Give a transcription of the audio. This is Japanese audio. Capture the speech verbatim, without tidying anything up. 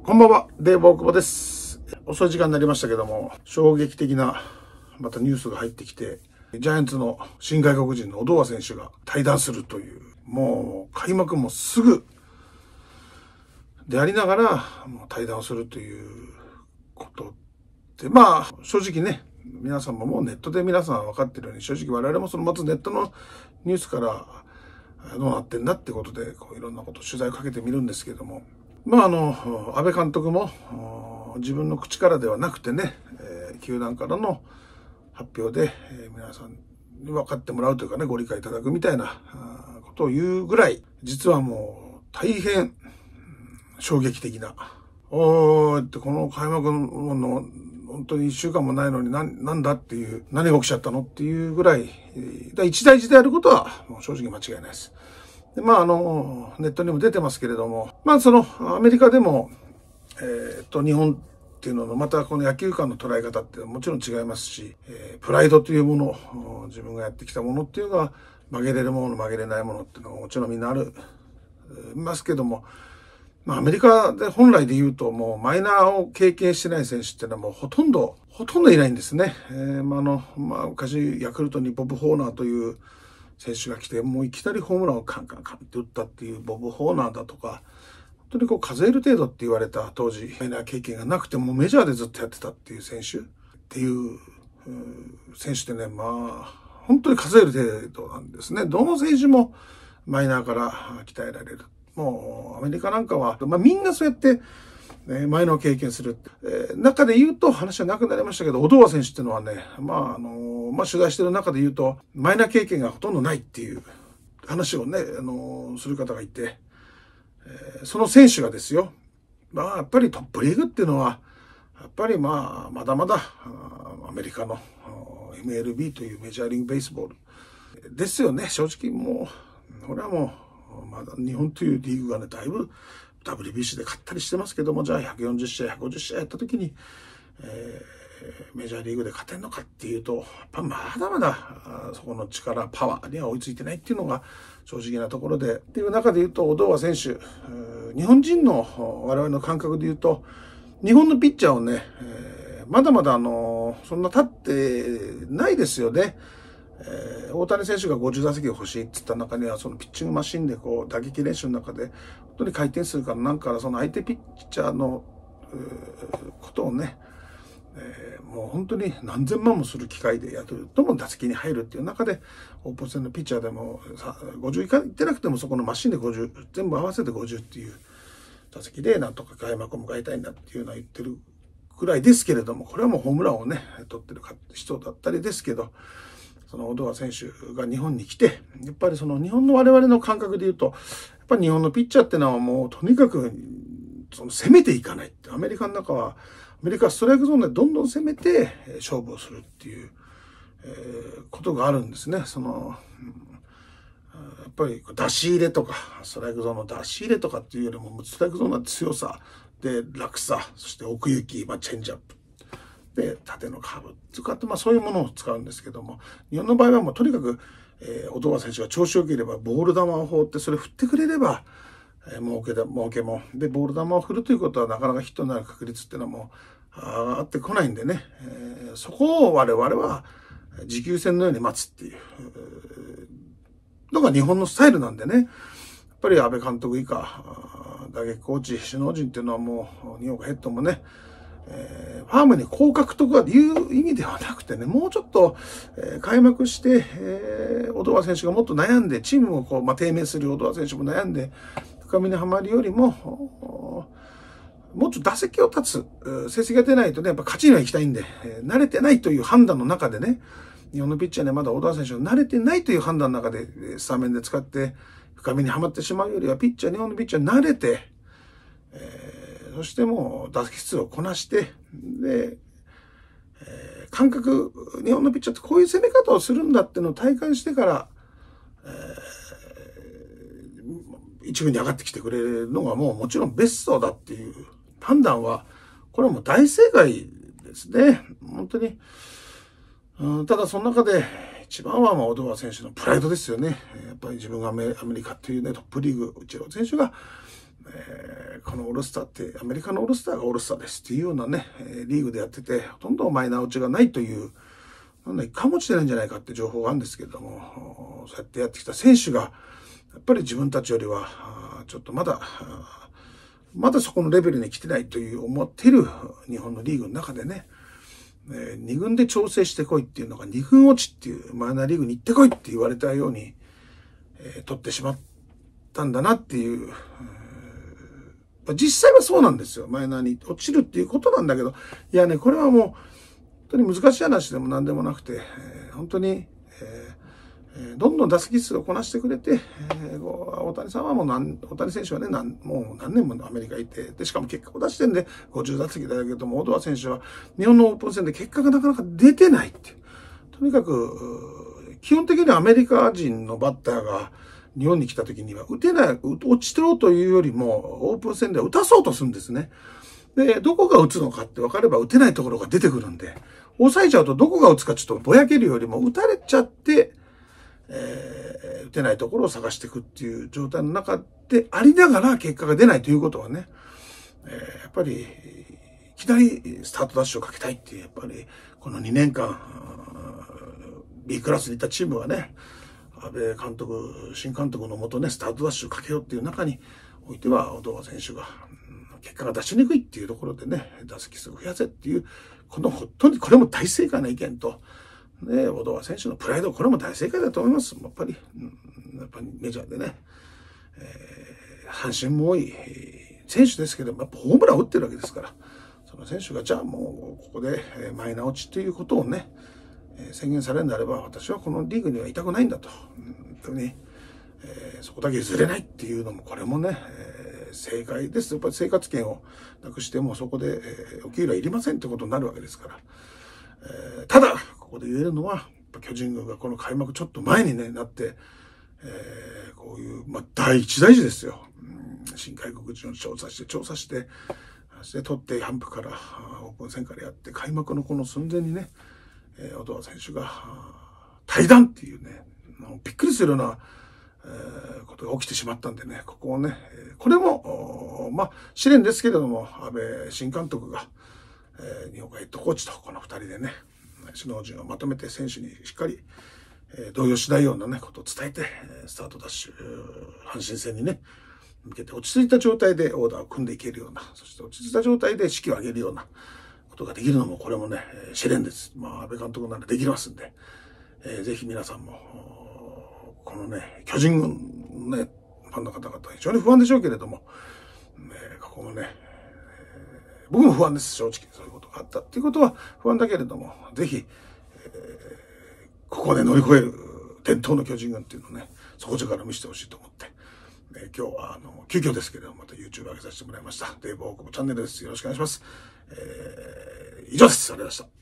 こんばんは、デーブ大久保です。遅い時間になりましたけども、衝撃的なまたニュースが入ってきて、ジャイアンツの新外国人のオドア選手が退団するという、もう開幕もすぐでありながら、もう退団をするということで、まあ正直ね、皆さんももうネットで皆さん分かってるように、正直我々もそのまずネットのニュースからどうなってんだってことで、こういろんなこと取材をかけてみるんですけども、まああの安倍監督も自分の口からではなくてね、えー、球団からの発表で、えー、皆さんに分かってもらうというかね、ご理解いただくみたいなことを言うぐらい、実はもう大変衝撃的な。おーって、この開幕の本当にいっしゅうかんもないのにな、なんだっていう、何が起きちゃったのっていうぐらい、一大事であることはもう正直間違いないです。で、まああの、ネットにも出てますけれども、まあそのアメリカでも、えー、っと、日本っていうのの、またこの野球観の捉え方ってもちろん違いますし、えー、プライドというもの、自分がやってきたものっていうのが、曲げれるもの、曲げれないものっていうのがもちろんみんなある、ますけども、まあ、アメリカで本来で言うと、もうマイナーを経験してない選手っていうのはもうほとんど、ほとんどいないんですね。えー、まあ、あの、まあ、昔、ヤクルトにボブ・ホーナーという選手が来て、もういきなりホームランをカンカンカンって打ったっていうボブ・ホーナーだとか、本当にこう数える程度って言われた当時、マイナー経験がなくてもメジャーでずっとやってたっていう選手っていう、選手ってね、まあ、本当に数える程度なんですね。どの選手もマイナーから鍛えられる。もうアメリカなんかは、まあ、みんなそうやって、ね、マイナーを経験する。えー、中で言うと話はなくなりましたけど、オドア選手っていうのはね、まああのまあ、取材してる中で言うとマイナー経験がほとんどないっていう話をね、あのする方がいて、えー、その選手がですよ、まあやっぱりトップリーグっていうのはやっぱりまあまだまだアメリカの エムエルビー というメジャーリーグベースボールですよね。正直もうこれはもうまだ日本というリーグがね、だいぶ ダブリュービーシー で勝ったりしてますけども、じゃあひゃくよんじゅっしあい、ひゃくごじゅっしあいやった時に、えー、メジャーリーグで勝てんのかっていうと、やっぱまだまだそこの力、パワーには追いついてないっていうのが正直なところで、っていう中で言うと、オドア選手、日本人の我々の感覚で言うと、日本のピッチャーをね、えー、まだまだあのそんな立ってないですよね。えー、大谷選手がごじゅうだせき欲しいって言った中には、そのピッチングマシンでこう打撃練習の中で本当に回転数からなんからその相手ピッチャーのことをね、えー、もう本当に何千万もする機会でやるとも打席に入るっていう中で、オープン戦のピッチャーでもごじゅういかいってなくてもそこのマシンでごじゅう全部合わせてごじゅうっていう打席でなんとか開幕を迎えたいんだっていうのは言ってるぐらいですけれども、これはもうホームランをね取ってる人だったりですけど、そのオドア選手が日本に来て、やっぱりその日本の我々の感覚で言うと、やっぱり日本のピッチャーってのはもうとにかくその攻めていかないって、アメリカの中はアメリカはストライクゾーンでどんどん攻めて勝負をするっていう、えー、ことがあるんですね。そのやっぱり出し入れとかストライクゾーンの出し入れとかっていうよりも、ストライクゾーンの強さで落差、そして奥行き、まあ、チェンジアップで縦のカーブ使って、まあそういうものを使うんですけども、日本の場合はもうとにかく、えー、オドア選手が調子よければボール球を放ってそれ振ってくれれば、えー、儲けだ儲けもで、ボール球を振るということはなかなかヒットになる確率っていうのはもう上がってこないんでね、えー、そこを我々は持久戦のように待つっていうのが日本のスタイルなんでね、やっぱり安倍監督以下打撃コーチ首脳陣っていうのはもう日本ヘッドもね、えー、ファームに降格とかいう意味ではなくてね、もうちょっと、えー、開幕して、えー、オドア選手がもっと悩んで、チームもこう、まあ、低迷するオドア選手も悩んで、深みにはまるよりも、もうちょっと打席を立つ、成績が出ないとね、やっぱ勝ちには行きたいんで、えー、慣れてないという判断の中でね、日本のピッチャーにまだオドア選手が慣れてないという判断の中で、スタメンで使って、深みにはまってしまうよりは、ピッチャー、日本のピッチャー慣れて、えーそしてもう打席数をこなして、で、えー、感覚、日本のピッチャーってこういう攻め方をするんだっていうのを体感してから、えー、一軍に上がってきてくれるのがもうもちろんベストだっていう判断は、これはもう大正解ですね。本当に。うん、ただその中で一番はまあオドア選手のプライドですよね。やっぱり自分がアメリカっていうねトップリーグ、イチロー選手が、ええー、このオールスターってアメリカのオールスターがオールスターですっていうようなね、リーグでやってて、ほとんどマイナー落ちがないという、なんだ、一回も落ちてないんじゃないかって情報があるんですけれども、そうやってやってきた選手が、やっぱり自分たちよりは、ちょっとまだ、まだそこのレベルに来てないという思っている日本のリーグの中でね、えー、に軍で調整してこいっていうのがに軍落ちっていうマイナーリーグに行ってこいって言われたように、えー、取ってしまったんだなっていう、えー、実際はそうなんですよ。マイナーに落ちるっていうことなんだけど、いやね、これはもう本当に難しい話でも何でもなくて、えー、本当に、えーどんどん打席数をこなしてくれて、えー、大谷さんはもう何、大谷選手はね、何もう何年もアメリカ行って、で、しかも結果を出してんで、ごじゅう打席だけども、オドア選手は日本のオープン戦で結果がなかなか出てないっていう。とにかく、基本的にはアメリカ人のバッターが日本に来た時には打てない、落ちてろというよりも、オープン戦では打たそうとするんですね。で、どこが打つのかって分かれば打てないところが出てくるんで、抑えちゃうとどこが打つかちょっとぼやけるよりも打たれちゃって、えー、打てないところを探していくっていう状態の中でありながら結果が出ないということはね、えー、やっぱりいきなりスタートダッシュをかけたいっていう、やっぱりこのにねんかん B クラスにいたチームはね、安倍監督、新監督のもとね、スタートダッシュをかけようっていう中においては、小川選手が結果が出しにくいっていうところでね、打席数を増やせっていう、この本当にこれも大正解な意見と、ね、小川選手のプライド、これも大正解だと思います。やっぱり、うん、やっぱりメジャーでね、えー、阪神も多い選手ですけども、やっぱホームランを打ってるわけですから、その選手がじゃあもうここでマイナー落ちということをね、宣言されるんであれば、私はこのリーグにはいたくないんだと。本当に、えー、そこだけ譲れないっていうのも、これもね、えー、正解です。やっぱり生活圏をなくしても、そこで、えー、お給料はいりませんってことになるわけですから。えー、ただ、ここで言えるのは、巨人軍がこの開幕ちょっと前に、ね、なって、えー、こういう、まあ、第一大事ですよ。うん、新外国人を調査して、調査して、そして取って、ハンプから、オープン戦からやって、開幕のこの寸前にね、えー、小川選手が退団っていうね、びっくりするような、えー、ことが起きてしまったんでね、ここをね、これも、まあ、試練ですけれども、安倍新監督が、えー、日本ヘッドコーチとこの二人でね、首脳陣をまとめて選手にしっかり、えー、動揺しないようなね、ことを伝えて、スタートダッシュ、阪神戦にね、向けて落ち着いた状態でオーダーを組んでいけるような、そして落ち着いた状態で士気を上げるようなことができるのも、これもね、試練です。まあ、安倍監督ならできますんで、えー、ぜひ皆さんも、このね、巨人軍のね、ファンの方々、非常に不安でしょうけれども、えー、ここもね、えー、僕も不安です、正直。そういうことがあったっていうことは不安だけれども、ぜひ、えー、ここで乗り越える伝統の巨人軍っていうのをね、底力見せてほしいと思って、えー、今日は、あの、急遽ですけれども、また YouTube 上げさせてもらいました。デーブ大久保チャンネルです。よろしくお願いします。えー、以上です。ありがとうございました。